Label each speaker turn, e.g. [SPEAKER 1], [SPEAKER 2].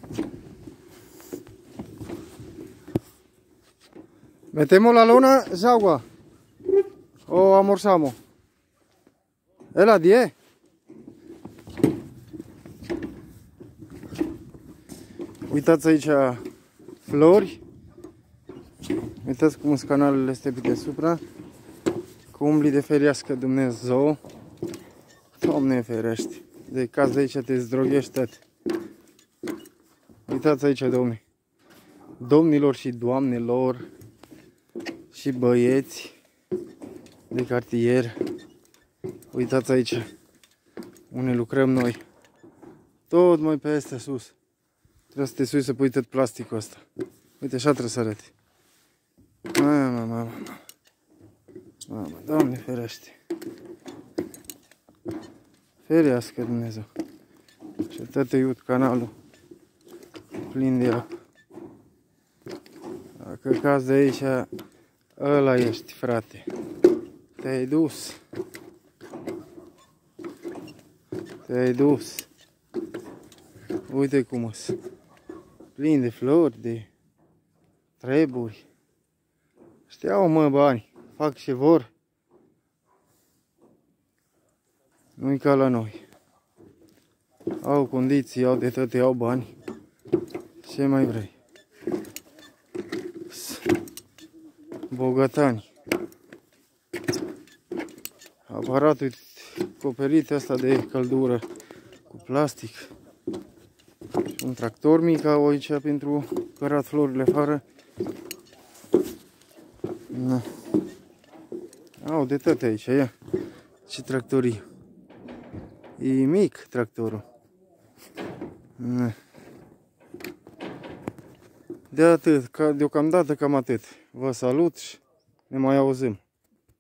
[SPEAKER 1] Metemos la lona de agua. O amorsamos. Es las 10. Uitați aici flori. Uitați cum sunt canalele astea pe deasupra. Cu umbli de ferească Dumnezeu. Doamne ferește. De caz de aici te zdroghești tot. Uitați aici, domni. Domnilor și doamnelor și băieți de cartier. Uitați aici unde lucrăm noi. Tot mai pe astea sus. Trebuie să te sui să pui tot plasticul ăsta. Uite, așa trebuie să arăte. Mamă, Doamne ferește. Ferească Dumnezeu. Și tot iut canalul plin de apă. Dacă caz de aici, ăla ești, frate. Te-ai dus. Te-ai dus. Uite cum sunt. Plin de flori, de treburi. Știau, mă, bani. Fac ce vor. Nu-i ca la noi. Au condiții, au de toate, au bani. Ce mai vrei? Bogătani. Aparatul acoperit asta de căldură cu plastic. Și un tractor mic au aici pentru cărat florile afară. Na. Au de toate aici, ia. Ce tractorii. E mic tractorul. Na. De atât, deocamdată cam atât. Vă salut și ne mai auzim.